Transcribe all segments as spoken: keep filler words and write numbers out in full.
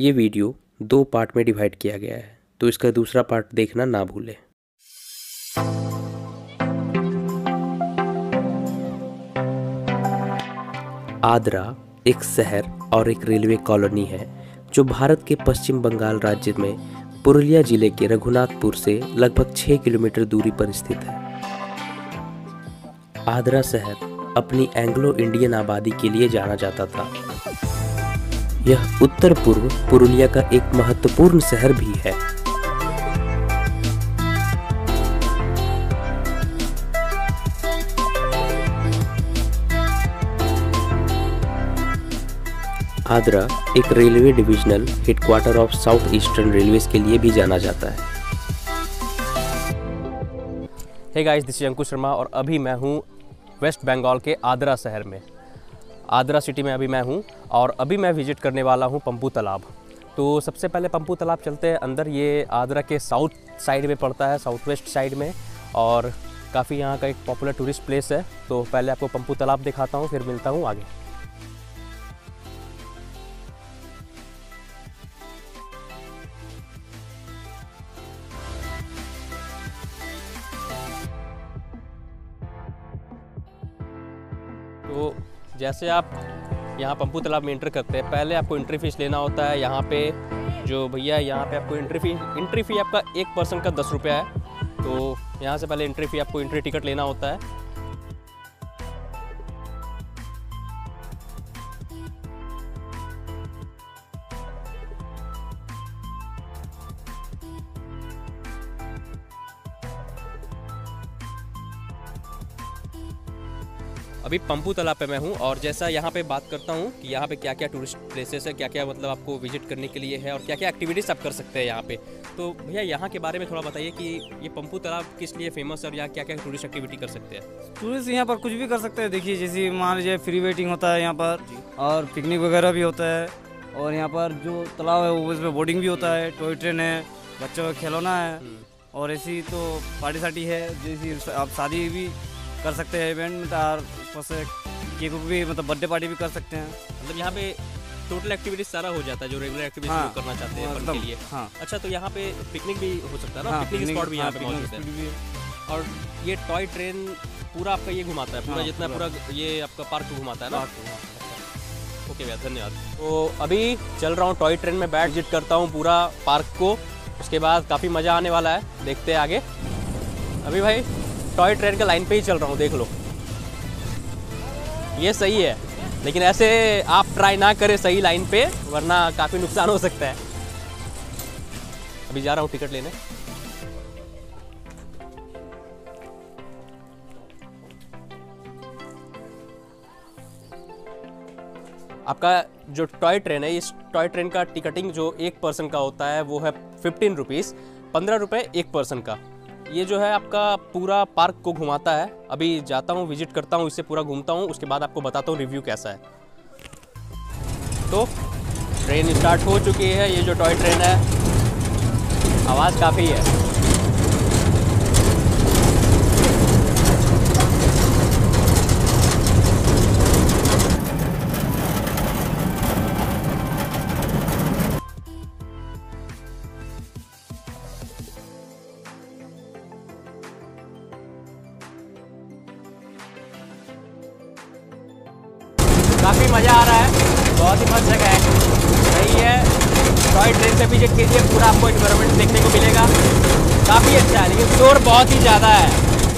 ये वीडियो दो पार्ट में डिवाइड किया गया है, तो इसका दूसरा पार्ट देखना ना भूलें। आद्रा एक शहर और एक रेलवे कॉलोनी है जो भारत के पश्चिम बंगाल राज्य में पुरुलिया जिले के रघुनाथपुर से लगभग छह किलोमीटर दूरी पर स्थित है। आद्रा शहर अपनी एंग्लो इंडियन आबादी के लिए जाना जाता था। यह उत्तर पूर्व पुरुलिया का एक महत्वपूर्ण शहर भी है। आद्रा एक railway divisional headquarter of south eastern railways के लिए भी जाना जाता है। Hey guys, this is Ankush Sharma और अभी मैं हूँ वेस्ट बंगाल के आद्रा शहर में। आद्रा सिटी में अभी मैं हूँ और अभी मैं विजिट करने वाला हूँ पंपू तालाब। तो सबसे पहले पंपू तालाब चलते हैं अंदर। ये आद्रा के साउथ साइड में पड़ता है, साउथ वेस्ट साइड में, और काफ़ी यहाँ का एक पॉपुलर टूरिस्ट प्लेस है। तो पहले आपको पंपू तालाब दिखाता हूँ, फिर मिलता हूँ आगे। तो जैसे आप यहाँ पंपू तालाब में एंटर करते हैं, पहले आपको एंट्री फीस लेना होता है। यहाँ पे जो भैया यहाँ पे आपको एंट्री फी एंट्री फ़ी आपका एक पर्सन का दस रुपया है। तो यहाँ से पहले एंट्री फ़ी आपको एंट्री टिकट लेना होता है। अभी पंपू तालाब पे मैं हूँ और जैसा यहाँ पे बात करता हूँ कि यहाँ पे क्या क्या टूरिस्ट प्लेसेस है, क्या क्या मतलब आपको विजिट करने के लिए है और क्या क्या एक्टिविटीज़ आप कर सकते हैं यहाँ पे। तो भैया यहाँ के बारे में थोड़ा बताइए कि ये पंपू तालाब किस लिए फेमस है और यहाँ क्या क्या टूरिस्ट एक्टिविटी कर सकते हैं। टूरिस्ट यहाँ पर कुछ भी कर सकते हैं। देखिए, जैसे मान लीजिए फ्री वेटिंग होता है यहाँ पर और पिकनिक वगैरह भी होता है। और यहाँ पर जो तालाब है वो उसमें बोटिंग भी होता है, टॉय ट्रेन है, बच्चों का खिलौना है, और ऐसी तो पार्टी सार्टी है। जैसी आप शादी भी कर सकते हैं, इवेंट और से केक भी, मतलब बर्थडे पार्टी भी कर सकते हैं। मतलब यहाँ पे टोटल एक्टिविटीज सारा हो जाता है जो रेगुलर एक्टिविटीज हाँ, करना चाहते हैं फन के लिए। हाँ। अच्छा, तो यहाँ पे पिकनिक भी हो सकता है ना? हाँ, पिकनिक स्पॉट भी यहाँ पे मौजूद है। और ये टॉय ट्रेन पूरा आपका ये घुमाता है, पूरा हाँ, जितना पूरा ये आपका पार्क घुमाता है ना? ओके भैया, धन्यवाद। तो अभी चल रहा हूँ टॉय ट्रेन में, बैठ विजिट करता हूँ पूरा पार्क को। उसके बाद काफ़ी मज़ा आने वाला है, देखते हैं आगे। अभी भाई टॉय ट्रेन के लाइन पे ही चल रहा हूँ, देख लो। ये सही है, लेकिन ऐसे आप ट्राई ना करें सही लाइन पे, वरना काफ़ी नुकसान हो सकता है। अभी जा रहा हूँ टिकट लेने। आपका जो टॉय ट्रेन है, इस टॉय ट्रेन का टिकटिंग जो एक पर्सन का होता है वो है फिफ्टीन रुपीज़, पंद्रह रुपये एक पर्सन का। ये जो है आपका पूरा पार्क को घुमाता है। अभी जाता हूँ, विजिट करता हूँ, इससे पूरा घूमता हूँ, उसके बाद आपको बताता हूँ रिव्यू कैसा है। तो ट्रेन स्टार्ट हो चुकी है। ये जो टॉय ट्रेन है, आवाज़ काफ़ी है। काफ़ी मज़ा आ रहा है, बहुत ही मस्त जगह है, सही है। टॉय ट्रेन से विजिट कीजिए, पूरा आपको एनवायरनमेंट देखने को मिलेगा। काफ़ी अच्छा है, लेकिन शोर बहुत ही ज़्यादा है।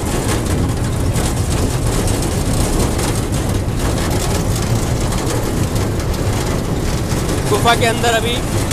गुफा के अंदर अभी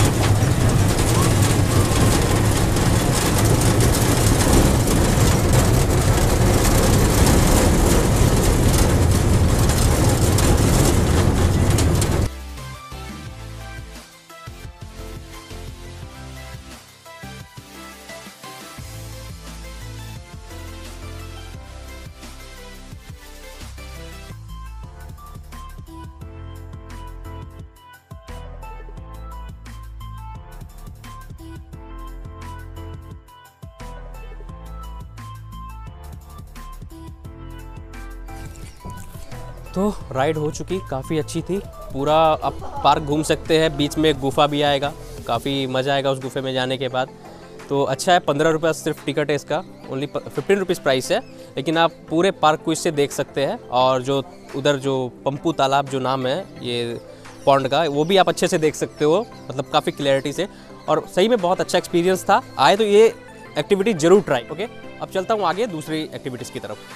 तो राइड हो चुकी, काफ़ी अच्छी थी। पूरा आप पार्क घूम सकते हैं, बीच में एक गुफा भी आएगा। काफ़ी मज़ा आएगा उस गुफे में जाने के बाद। तो अच्छा है, पंद्रह रुपये सिर्फ टिकट है इसका, ओनली फिफ्टीन रुपीज़ प्राइस है, लेकिन आप पूरे पार्क को इससे देख सकते हैं। और जो उधर जो पंपू तालाब जो नाम है ये पॉन्ड का, वो भी आप अच्छे से देख सकते हो, मतलब काफ़ी क्लैरिटी से। और सही में बहुत अच्छा एक्सपीरियंस था। आए तो ये एक्टिविटी ज़रूर ट्राई। ओके, अब चलता हूँ आगे दूसरी एक्टिविटीज़ की तरफ।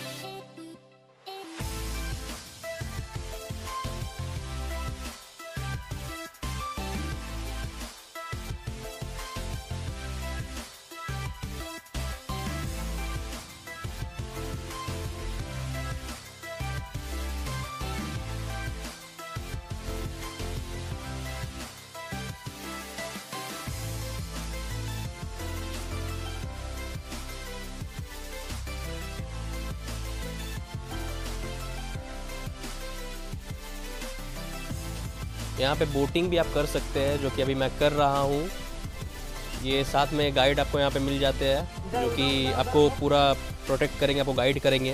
यहाँ पे बोटिंग भी आप कर सकते हैं, जो कि अभी मैं कर रहा हूँ। ये साथ में गाइड आपको यहाँ पे मिल जाते हैं, जो कि आपको पूरा प्रोटेक्ट करेंगे, आपको गाइड करेंगे।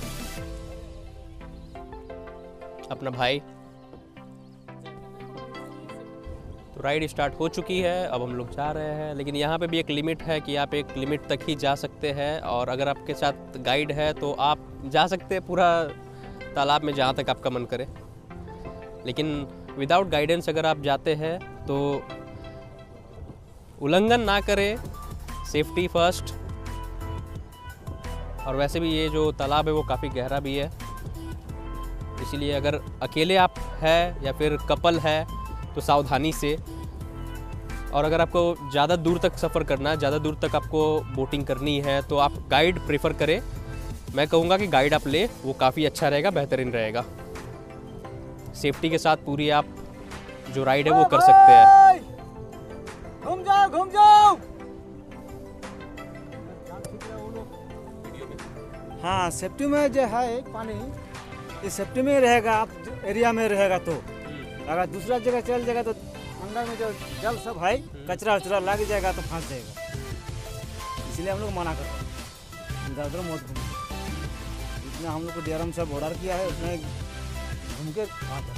अपना भाई। तो राइड स्टार्ट हो चुकी है, अब हम लोग जा रहे हैं। लेकिन यहाँ पे भी एक लिमिट है कि आप एक लिमिट तक ही जा सकते हैं, और अगर आपके साथ गाइड है तो आप जा सकते हैं पूरा तालाब में जहाँ तक आपका मन करे। लेकिन विदाउट गाइडेंस अगर आप जाते हैं तो उल्लंघन ना करें, सेफ्टी फर्स्ट। और वैसे भी ये जो तालाब है वो काफ़ी गहरा भी है, इसीलिए अगर अकेले आप है या फिर कपल है तो सावधानी से। और अगर आपको ज़्यादा दूर तक सफ़र करना है, ज़्यादा दूर तक आपको बोटिंग करनी है, तो आप गाइड प्रेफर करें। मैं कहूँगा कि गाइड आप ले, वो काफ़ी अच्छा रहेगा, बेहतरीन रहेगा। सेफ्टी के साथ पूरी आप जो राइड है वो कर सकते हैं। घूम जाओ घूम जाओ। हाँ, सेफ्टी में जो है पानी, ये सेफ्टी में रहेगा। आप एरिया में रहेगा तो, अगर दूसरा जगह चल जाएगा तो अंदर में जो जल सब है, कचरा वचरा लग जाएगा तो फंस जाएगा। इसलिए हम लोग मना करते हैं, इधर उधर मत घूमो। जितना हम लोग को डीआरएम सब ऑर्डर किया है उसमें घूम के आता।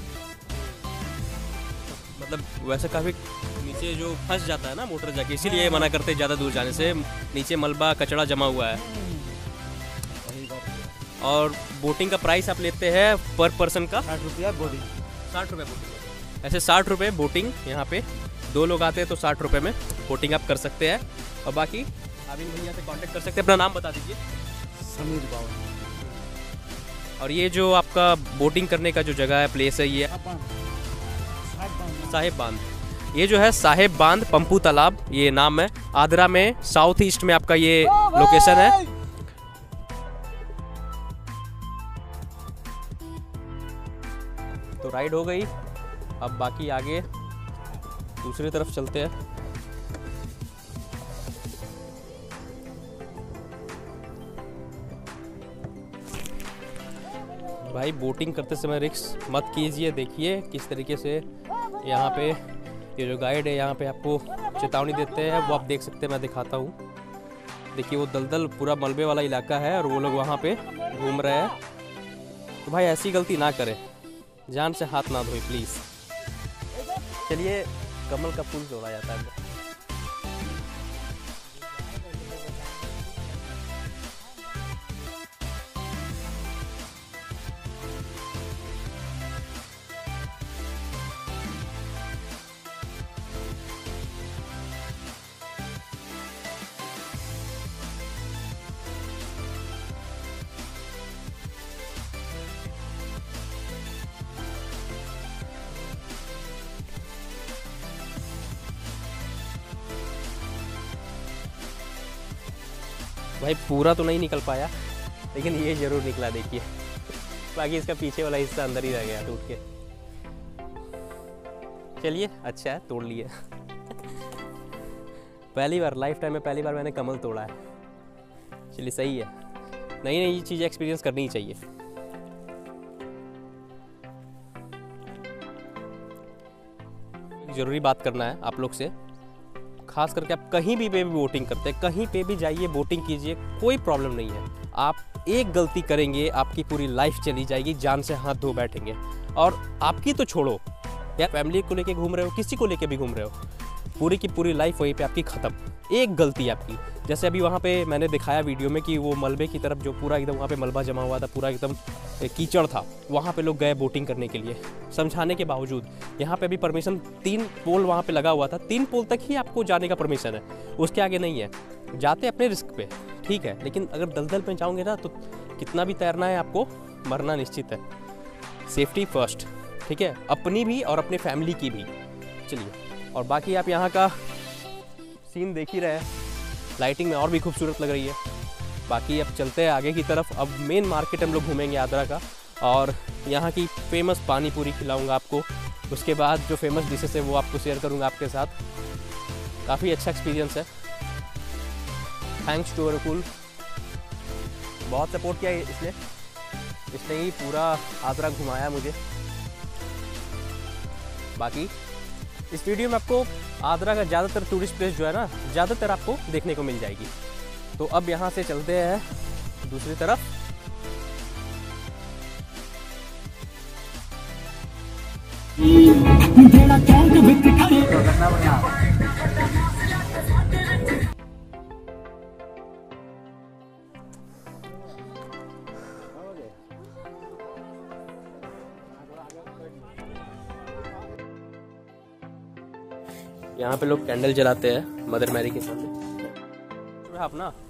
मतलब वैसे काफ़ी नीचे जो फंस जाता है ना मोटर जाके, इसीलिए मना करते हैं ज़्यादा दूर जाने से। नीचे मलबा कचड़ा जमा हुआ है। और बोटिंग का प्राइस आप लेते हैं पर पर्सन का साठ रुपया बोटिंग। साठ रुपये बोटिंग, ऐसे साठ रुपये बोटिंग। यहाँ पे दो लोग आते हैं तो साठ रुपये में बोटिंग आप कर सकते हैं। और बाकी आप इन भैया से कांटेक्ट कर सकते हैं। अपना नाम बता दीजिए। समीर बाबू। और ये जो आपका बोटिंग करने का जो जगह है, प्लेस है, ये साहेब बांध। ये जो है साहेब बांध पंपू तालाब, ये नाम है। आद्रा में साउथ ईस्ट में आपका ये लोकेशन है। तो राइड हो गई, अब बाकी आगे दूसरी तरफ चलते हैं। भाई बोटिंग करते समय रिस्क मत कीजिए। देखिए किस तरीके से यहाँ पे ये जो गाइड है यहाँ पे आपको चेतावनी देते हैं, वो आप देख सकते हैं। मैं दिखाता हूँ, देखिए वो दलदल पूरा मलबे वाला इलाका है और वो लोग वहाँ पे घूम रहे हैं। तो भाई ऐसी गलती ना करें, जान से हाथ ना धोए प्लीज़। चलिए, कमल का फूल तोड़ा जाता है। भाई पूरा तो नहीं निकल पाया, लेकिन ये जरूर निकला। देखिए, बाकी इसका पीछे वाला हिस्सा अंदर ही रह गया टूट के। चलिए, अच्छा है, तोड़ लिया। पहली बार लाइफ टाइम में पहली बार मैंने कमल तोड़ा है। चलिए, सही है। नई नई चीज़ें एक्सपीरियंस करनी ही चाहिए। ज़रूरी बात करना है आप लोग से, खास करके आप कहीं भी पे भी बोटिंग करते हैं, कहीं पे भी जाइए, बोटिंग कीजिए, कोई प्रॉब्लम नहीं है। आप एक गलती करेंगे, आपकी पूरी लाइफ चली जाएगी, जान से हाथ धो बैठेंगे। और आपकी तो छोड़ो, या फैमिली को लेके घूम रहे हो, किसी को लेके भी घूम रहे हो, पूरी की पूरी लाइफ वहीं पे आपकी ख़त्म, एक गलती आपकी। जैसे अभी वहाँ पे मैंने दिखाया वीडियो में कि वो मलबे की तरफ जो पूरा एकदम वहाँ पे मलबा जमा हुआ था, पूरा एकदम कीचड़ था, वहाँ पे लोग गए बोटिंग करने के लिए। समझाने के बावजूद यहाँ पे भी परमिशन, तीन पोल वहाँ पे लगा हुआ था, तीन पोल तक ही आपको जाने का परमिशन है, उसके आगे नहीं है। जाते अपने रिस्क पे, ठीक है, लेकिन अगर दलदल में जाओगे ना तो कितना भी तैरना है आपको, मरना निश्चित है। सेफ्टी फर्स्ट, ठीक है, अपनी भी और अपने फैमिली की भी। चलिए, और बाकी आप यहाँ का सीन देख ही रहे हैं, लाइटिंग में और भी खूबसूरत लग रही है। बाकी अब चलते हैं आगे की तरफ। अब मेन मार्केट हम लोग घूमेंगे आद्रा का, और यहाँ की फेमस पानी पूरी खिलाऊंगा आपको। उसके बाद जो फेमस डिशेस है वो आपको शेयर करूँगा आपके साथ। काफ़ी अच्छा एक्सपीरियंस है। थैंक्स टू अरुकुल, बहुत सपोर्ट किया इसने इसने ही पूरा आद्रा घुमाया मुझे। बाकी इस वीडियो में आपको आद्रा का ज़्यादातर टूरिस्ट प्लेस जो है ना, ज़्यादातर आपको देखने को मिल जाएगी। तो अब यहाँ से चलते हैं दूसरी तरफ। यहाँ पे लोग कैंडल जलाते हैं मदर मैरी के सामने। आप ना